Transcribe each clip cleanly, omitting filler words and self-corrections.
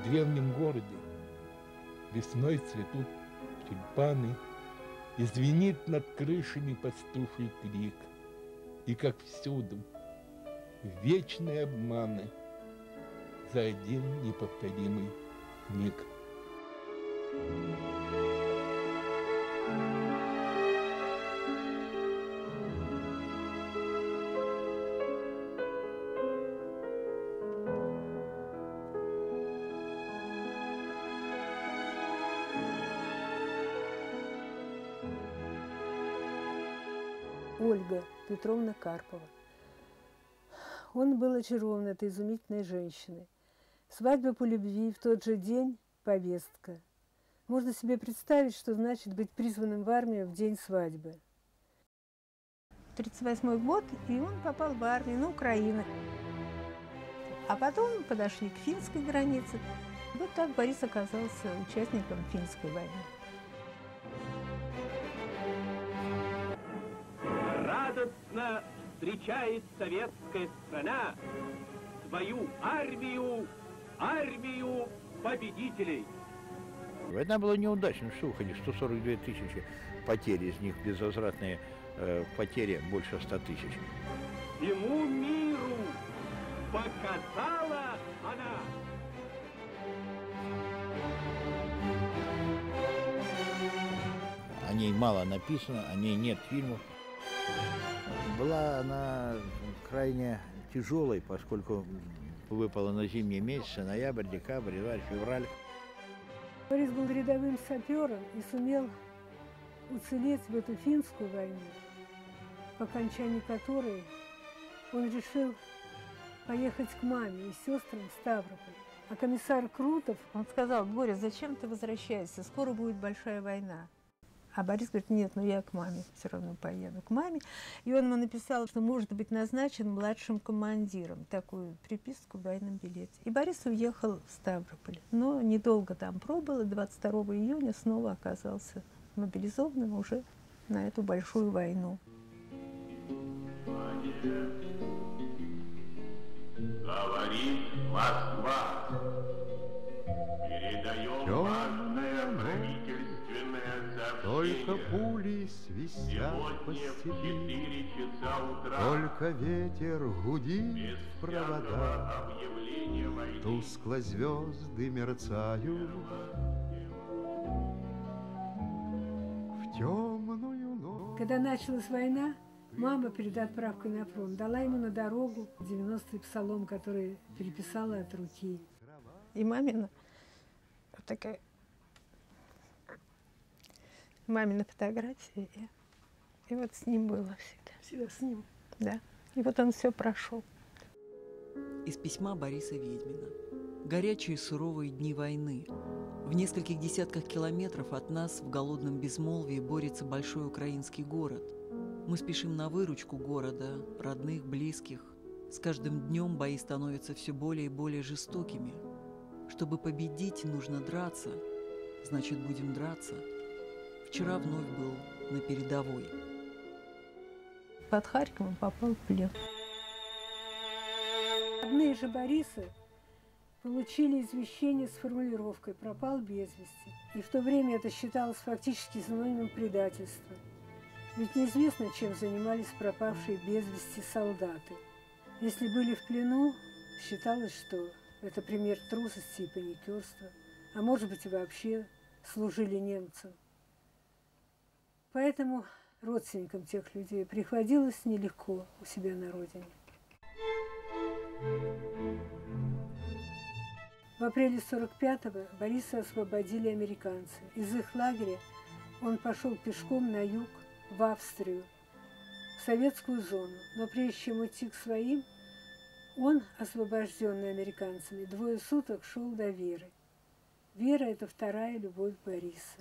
древнем городе весной цветут тюльпаны, и звенит над крышами пастуший крик. И, как всюду, вечные обманы за один неповторимый миг. Ольга Петровна Карпова. Он был очарован этой изумительной женщиной. Свадьба по любви, в тот же день повестка. Можно себе представить, что значит быть призванным в армию в день свадьбы. 1938 год, и он попал в армию на Украину. А потом подошли к финской границе. Вот так Борис оказался участником финской войны. Радостно встречает советская страна свою армию, армию победителей. Война была неудачной, что уходит, 142 тысячи потерь, из них безвозвратные потери больше 100 тысяч. Всему миру показала она. О ней мало написано, о ней нет фильмов. Была она крайне тяжелой, поскольку выпала на зимние месяцы, ноябрь, декабрь, январь, февраль. Борис был рядовым сапером и сумел уцелеть в эту финскую войну, по окончании которой он решил поехать к маме и сестрам в Ставрополь. А комиссар Крутов, он сказал: Боря, зачем ты возвращаешься, скоро будет большая война. А Борис говорит: нет, ну я к маме все равно поеду, к маме. И он ему написал, что может быть назначен младшим командиром, такую приписку в военном билете. И Борис уехал в Ставрополь. Но недолго там пробыл, и 22 июня снова оказался мобилизованным уже на эту большую войну. Говорит Москва. Передаем важное правительственное сообщение. Только пули свистят по степи, только ветер гудит в провода, тускло звезды мерцают в темную ночь. Когда началась война, мама перед отправкой на фронт дала ему на дорогу 90-й псалом, который переписала от руки. И мамина вот такая мамина фотография, и вот с ним было всегда. Всегда с ним? Да. И вот он все прошел. Из письма Бориса Ведьмина. Горячие суровые дни войны. В нескольких десятках километров от нас в голодном безмолвии борется большой украинский город. Мы спешим на выручку города, родных, близких. С каждым днем бои становятся все более и более жестокими. Чтобы победить, нужно драться. Значит, будем драться. Вчера вновь был на передовой. Под Харьковом попал в плен. Родные же Бориса получили извещение с формулировкой «пропал без вести». И в то время это считалось фактически синонимом предательства. Ведь неизвестно, чем занимались пропавшие без вести солдаты. Если были в плену, считалось, что это пример трусости и паникерства, а может быть и вообще служили немцам. Поэтому родственникам тех людей приходилось нелегко у себя на родине. В апреле 45-го Бориса освободили американцы. Из их лагеря он пошел пешком на юг, в Австрию, в советскую зону. Но прежде чем уйти к своим, он, освобожденный американцами, 2 суток шел до Веры. Вера – это вторая любовь Бориса.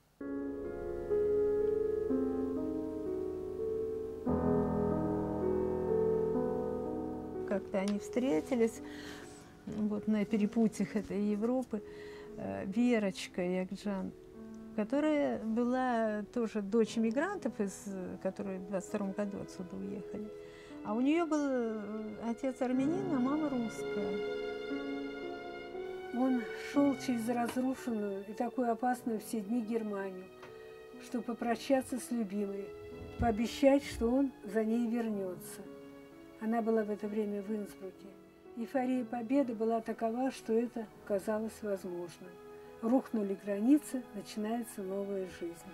Как-то они встретились вот на перепутьях этой Европы. Верочка Якджан, которая была тоже дочь иммигрантов, которые в 22 году отсюда уехали. А у нее был отец армянин, а мама русская. Он шел через разрушенную и такую опасную все дни Германию, чтобы попрощаться с любимой, пообещать, что он за ней вернется. Она была в это время в Инсбруке. Эйфория победы была такова, что это казалось возможным. Рухнули границы, начинается новая жизнь.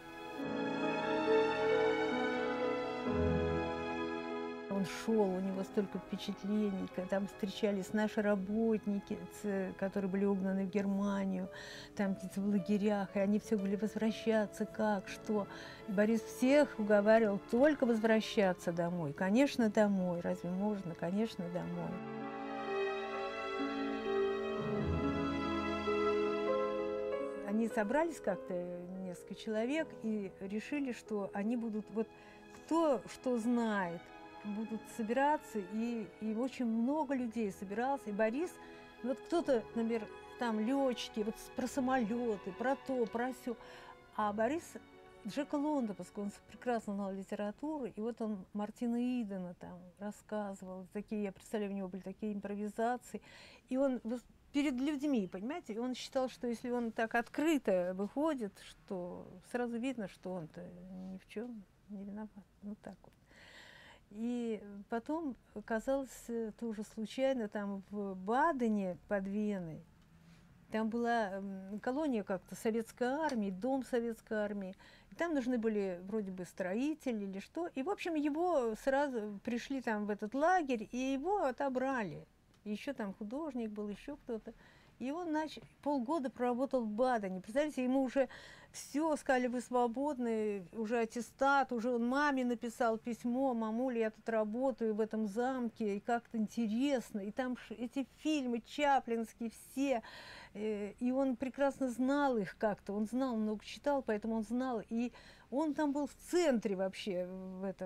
Он шел, у него столько впечатлений, там встречались наши работники, которые были угнаны в Германию, там где-то в лагерях, и они все были возвращаться, как, что. И Борис всех уговаривал только возвращаться домой. Конечно, домой. Разве можно? Конечно, домой. Они собрались как-то, несколько человек, и решили, что они будут, вот кто что знает, будут собираться, и очень много людей собиралось, и Борис, вот кто-то, например, там летчики, вот про самолеты, про то, про сё, а Борис Джека Лонда, поскольку он прекрасно знал литературу, и вот он Мартина Идена там рассказывал, такие, я представляю, у него были такие импровизации, и он перед людьми, понимаете, и он считал, что если он так открыто выходит, что сразу видно, что он-то ни в чем не виноват, ну так вот. И потом оказалось тоже случайно там в Бадене под Веной, там была колония как-то советской армии, дом советской армии, и там нужны были вроде бы строители или что, и в общем его сразу пришли там в этот лагерь, и его отобрали, еще там художник был, еще кто-то. И он полгода проработал в Бадене. Представляете, ему уже все, сказали, вы свободны, уже аттестат, уже он маме написал письмо: мамуля, я тут работаю в этом замке, и как-то интересно. И там эти фильмы чаплинские все, и он прекрасно знал их как-то, он знал, много читал, поэтому он знал. И он там был в центре вообще, в этом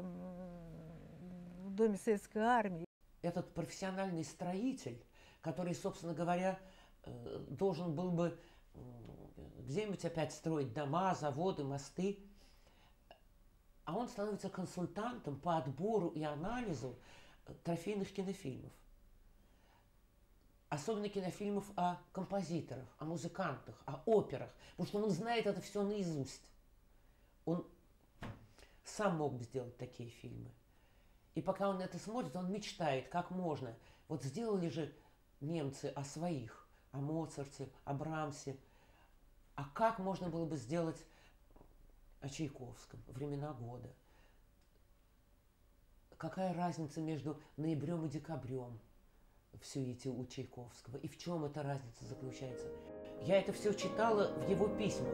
в доме советской армии. Этот профессиональный строитель, который, собственно говоря, должен был бы где-нибудь опять строить дома, заводы, мосты, а он становится консультантом по отбору и анализу трофейных кинофильмов. Особенно кинофильмов о композиторах, о музыкантах, о операх, потому что он знает это все наизусть. Он сам мог бы сделать такие фильмы. И пока он это смотрит, он мечтает, как можно. Вот сделали же немцы о своих, о Моцарте, о Брамсе. А как можно было бы сделать о Чайковском, времена года? Какая разница между ноябрем и декабрем в сюите у Чайковского? И в чем эта разница заключается? Я это все читала в его письмах.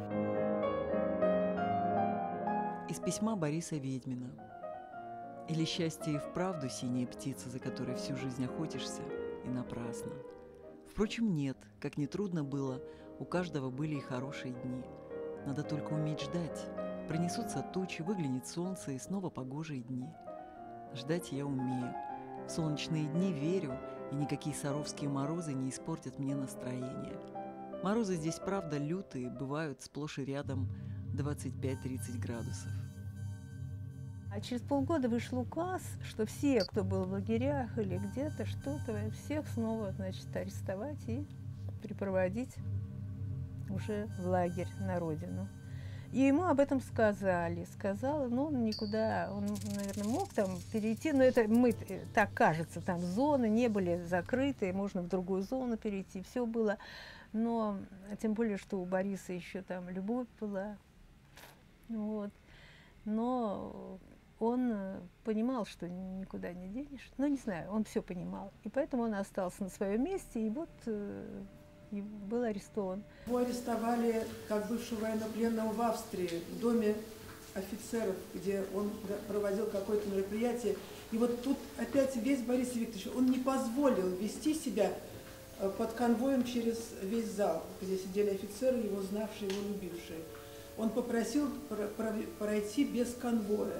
Из письма Бориса Ведьмина. Или счастье и вправду синяя птица, за которой всю жизнь охотишься, и напрасно. Впрочем, нет, как ни трудно было, у каждого были и хорошие дни. Надо только уметь ждать. Пронесутся тучи, выглянет солнце, и снова погожие дни. Ждать я умею. В солнечные дни верю, и никакие саровские морозы не испортят мне настроение. Морозы здесь, правда, лютые, бывают сплошь и рядом 25-30 градусов. А через полгода вышел указ, что все, кто был в лагерях или где-то, что-то, всех снова, значит, арестовать и припроводить уже в лагерь на родину. И ему об этом сказали. Сказал, но он никуда, он, наверное, мог там перейти, но это мы, так кажется, там зоны не были закрыты, можно в другую зону перейти, все было. Но, тем более, что у Бориса еще там любовь была. Вот. Но он понимал, что никуда не денешь. Ну, не знаю, он все понимал. И поэтому он остался на своем месте, и вот и был арестован. Его арестовали как бывшего военнопленного в Австрии, в доме офицеров, где он проводил какое-то мероприятие. И вот тут опять весь Борис Викторович, он не позволил вести себя под конвоем через весь зал, где сидели офицеры, его знавшие, его любившие. Он попросил пройти без конвоя.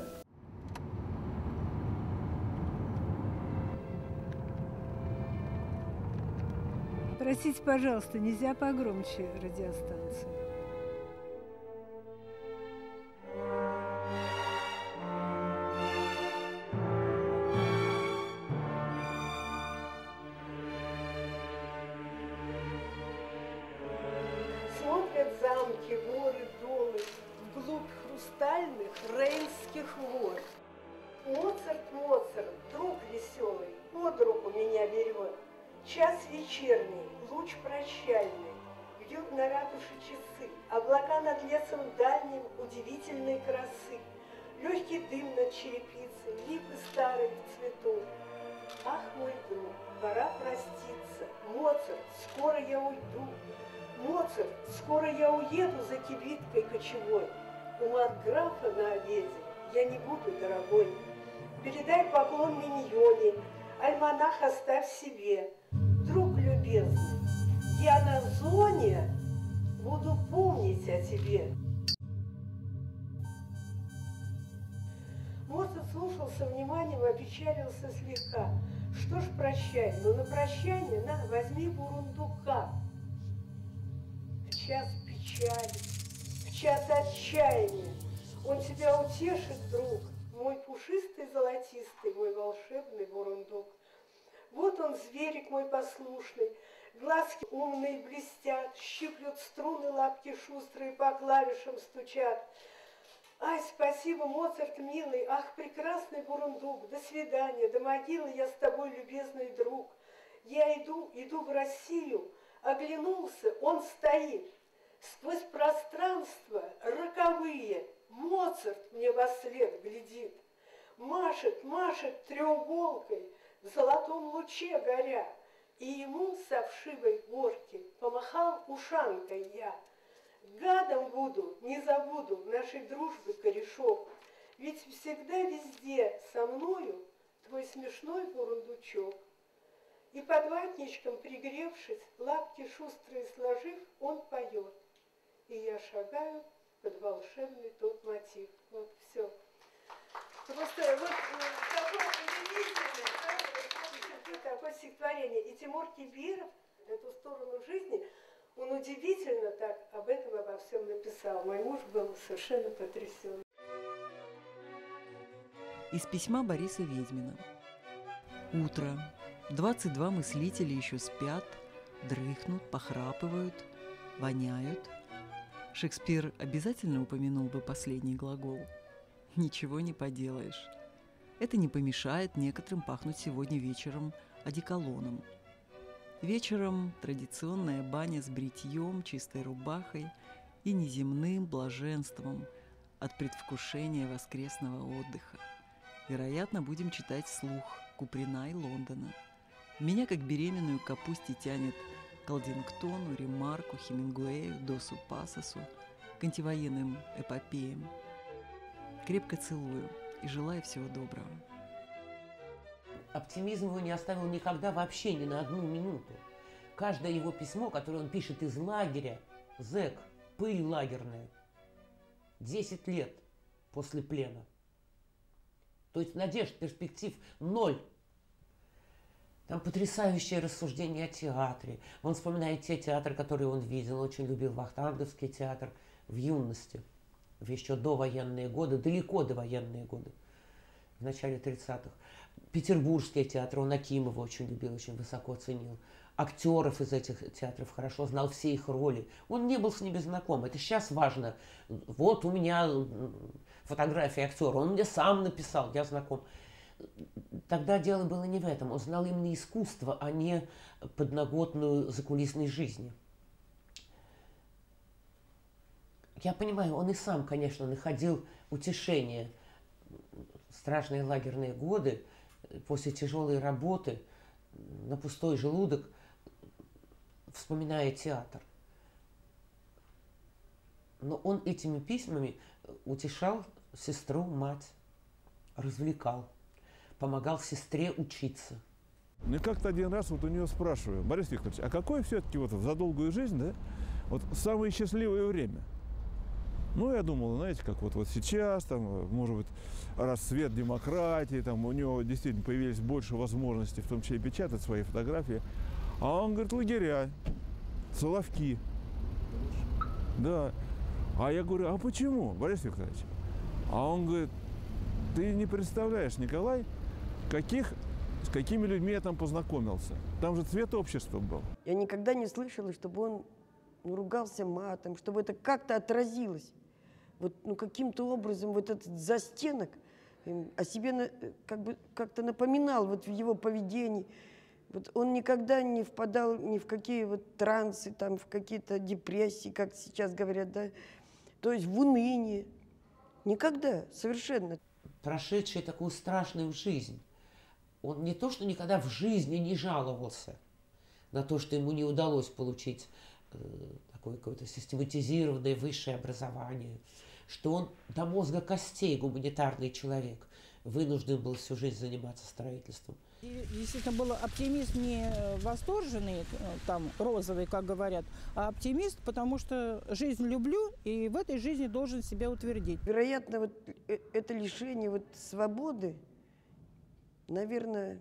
Простите, пожалуйста, нельзя погромче радиостанцию? рейнских вод. Моцарт, Моцарт, друг веселый, под руку меня берет. Час вечерний, луч прощальный, бьют на ратуше часы, облака над лесом дальним удивительной красы. Легкий дым над черепицей, липы старые в цвету. Ах, мой друг, пора проститься. Моцарт, скоро я уйду. Моцарт, скоро я уеду за кибиткой кочевой. У маркграфа на обеде я не буду, дорогой. Передай поклон миньоне, альманах оставь себе. Друг любезный, я на зоне буду помнить о тебе. Моцарт слушал со вниманием и опечалился слегка. Что ж, прощай, но на прощание на, возьми бурундука. В час печали, в час отчаяния он тебя утешит, друг, мой пушистый золотистый, мой волшебный бурундук. Вот он, зверик мой послушный, глазки умные блестят, щиплют струны, лапки шустрые по клавишам стучат. Ай, спасибо, Моцарт, милый, ах, прекрасный бурундук, до свидания, до могилы я с тобой, любезный друг. Я иду в Россию, оглянулся, он стоит, сквозь пространство роковые, Моцарт мне вослед глядит, машет, машет треуголкой, в золотом луче горя, и ему со вшивой горки помахал ушанкой я. Гадом буду, не забуду нашей дружбы корешок, ведь всегда везде со мною твой смешной бурундучок. И под ватничком пригревшись, лапки шустрые сложив, он поет. И я шагаю под волшебный тот мотив. Вот все. Просто вот такое удивительное, такое стихотворение. И Тимур Кибиров эту сторону жизни, он удивительно так об этом, обо всем написал. Мой муж был совершенно потрясен. Из письма Бориса Ведьмина. Утро. 22 мыслителя еще спят, дрыхнут, похрапывают, воняют. Шекспир обязательно упомянул бы последний глагол. Ничего не поделаешь. Это не помешает некоторым пахнуть сегодня вечером одеколоном. Вечером традиционная баня с бритьем, чистой рубахой и неземным блаженством от предвкушения воскресного отдыха. Вероятно, будем читать вслух Куприна и Лондона. Меня, как беременную, к капусте тянет к Алдингтону, Ремарку, Хемингуэю, Досу Пассосу, к антивоенным эпопеям. Крепко целую и желаю всего доброго. Оптимизм его не оставил никогда вообще, ни на одну минуту. Каждое его письмо, которое он пишет из лагеря, зэк, пыль лагерная, 10 лет после плена. То есть надежд, перспектив ноль. Там потрясающее рассуждение о театре. Он вспоминает те театры, которые он видел. Он очень любил Вахтанговский театр в юности, в еще довоенные годы, далеко довоенные годы, в начале 30-х. Петербургские театры, он Акимова очень любил, очень высоко ценил. Актеров из этих театров хорошо знал, все их роли. Он не был с ними знаком. Это сейчас важно. Вот у меня фотография актера, он мне сам написал, я знаком. Тогда дело было не в этом. Он знал именно искусство, а не подноготную закулисной жизни. Я понимаю, он и сам, конечно, находил утешение. Страшные лагерные годы, после тяжелой работы, на пустой желудок, вспоминая театр. Но он этими письмами утешал сестру, мать, развлекал, помогал сестре учиться. Ну и как-то один раз вот у нее спрашиваю: Борис Викторович, а какое все-таки вот за долгую жизнь, да, вот самое счастливое время? Ну, я думал, знаете, как вот сейчас, там, может быть, расцвет демократии, там, у него действительно появились больше возможностей, в том числе и печатать свои фотографии. А он говорит: лагеря, Соловки. Да. А я говорю: а почему, Борис Викторович? А он говорит: ты не представляешь, Николай, с какими людьми я там познакомился. Там же цвет общества был. Я никогда не слышала, чтобы он ругался матом, чтобы это как-то отразилось вот, ну, каким-то образом вот этот застенок о себе как бы как-то напоминал вот в его поведении. Вот он никогда не впадал ни в какие вот трансы, там, в какие-то депрессии, как сейчас говорят, да, то есть в уныние. Никогда, совершенно. Прошедший такую страшную жизнь, он не то, что никогда в жизни не жаловался на то, что ему не удалось получить такое какое-то систематизированное высшее образование, что он до мозга костей гуманитарный человек, вынужден был всю жизнь заниматься строительством. И действительно был оптимист не восторженный, там, розовый, как говорят, а оптимист, потому что жизнь люблю и в этой жизни должен себя утвердить. Вероятно, вот это лишение вот свободы, наверное,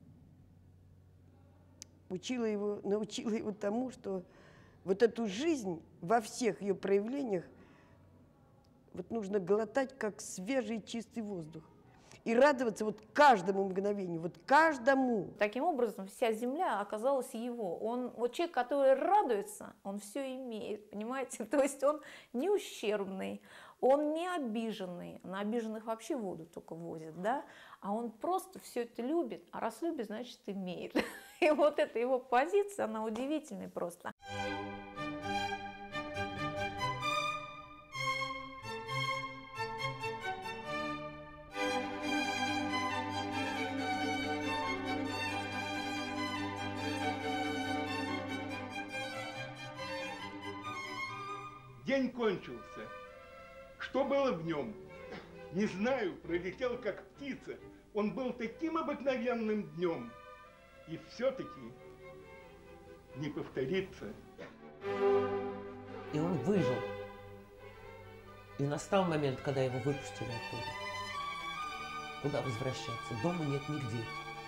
научила его тому, что вот эту жизнь во всех ее проявлениях вот нужно глотать, как свежий чистый воздух. И радоваться вот каждому мгновению, вот каждому. Таким образом, вся земля оказалась его. Он, вот человек, который радуется, он все имеет, понимаете? То есть он не ущербный, он не обиженный. На обиженных вообще воду только возят, да? А он просто все это любит, а раз любит, значит имеет. И вот эта его позиция, она удивительная просто. День кончился. Что было в нем? Не знаю, пролетел как птица. Он был таким обыкновенным днем. И все-таки не повторится. И он выжил. И настал момент, когда его выпустили оттуда. Куда возвращаться? Дома нет нигде.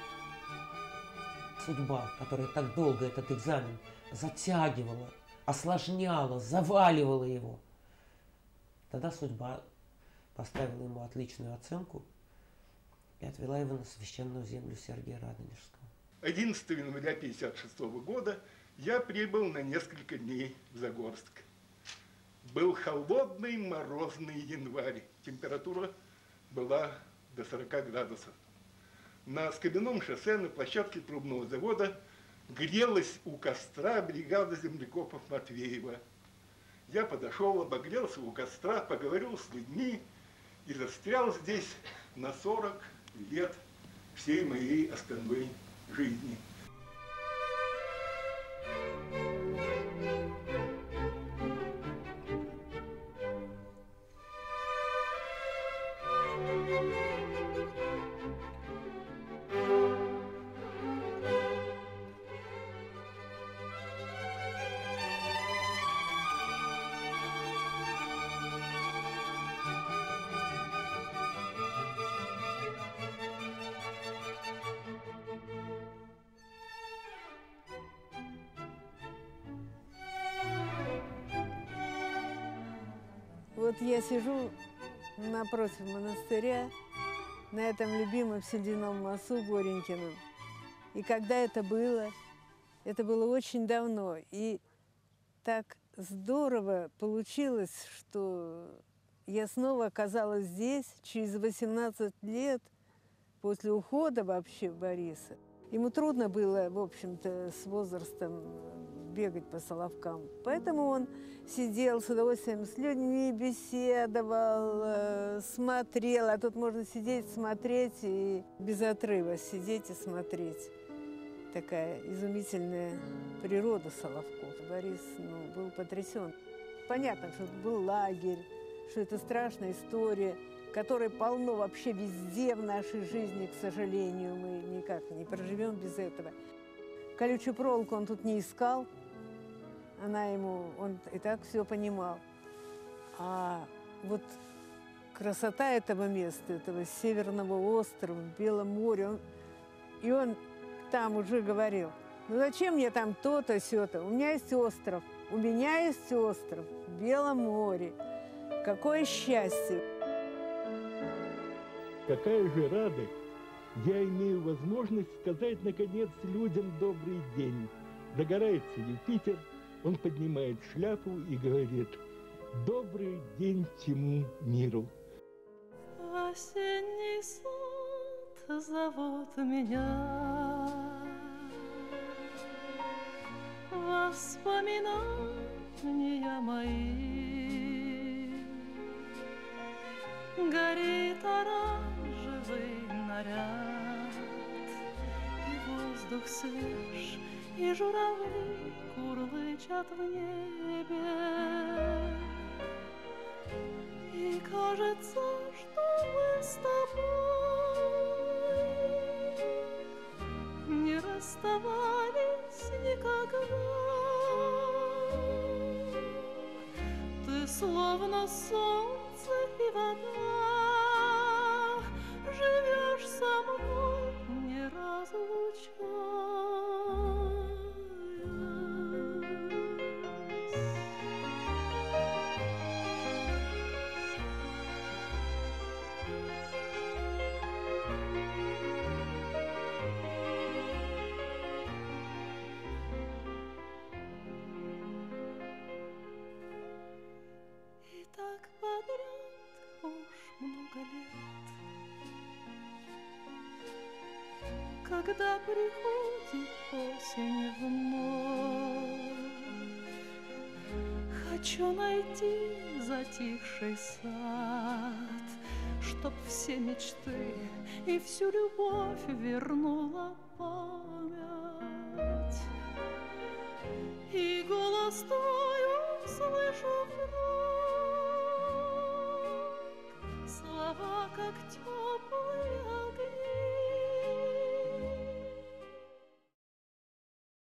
Судьба, которая так долго этот экзамен затягивала, осложняла, заваливала его. Тогда судьба поставила ему отличную оценку и отвела его на священную землю Сергия Радонежского. 11 января 1956 года я прибыл на несколько дней в Загорск. Был холодный морозный январь. Температура была до 40 градусов. На Скобяном шоссе на площадке трубного завода грелась у костра бригада землекопов Матвеева. Я подошел, обогрелся у костра, поговорил с людьми и застрял здесь на 40 лет всей моей остальной жизни. Вот я сижу напротив монастыря, на этом любимом Сельдяном мосту Горенькином. И когда это было очень давно. И так здорово получилось, что я снова оказалась здесь через 18 лет после ухода вообще Бориса. Ему трудно было, в общем-то, с возрастом бегать по Соловкам. Поэтому он сидел с удовольствием с людьми, беседовал, смотрел. А тут можно сидеть, смотреть и без отрыва сидеть и смотреть. Такая изумительная природа Соловков. Борис был потрясен. Понятно, что это был лагерь, что это страшная история, которой полно вообще везде в нашей жизни, к сожалению. Мы никак не проживем без этого. Колючую проволоку он тут не искал. Он и так все понимал. А вот красота этого места, этого северного острова, в Белом море, он там уже говорил, ну зачем мне там то-то, сё-то? У меня есть остров, в Белом море. Какое счастье! Какая же радость! Я имею возможность сказать, наконец, людям добрый день. Догорается Юпитер, он поднимает шляпу и говорит: Добрый день всему миру. В осенний сад зовут меня, воспоминания мои. Горит оранжевый наряд, и воздух свеж, и журавли курлычат в небе. И кажется, что мы с тобой не расставались никогда. Ты словно солнце и вода, живешь со мной, не и так подряд уж много лет. Когда приходит осень вновь, хочу найти затихший сад, чтоб все мечты и всю любовь вернула память. И голос твой услышу вновь, слова как тёмные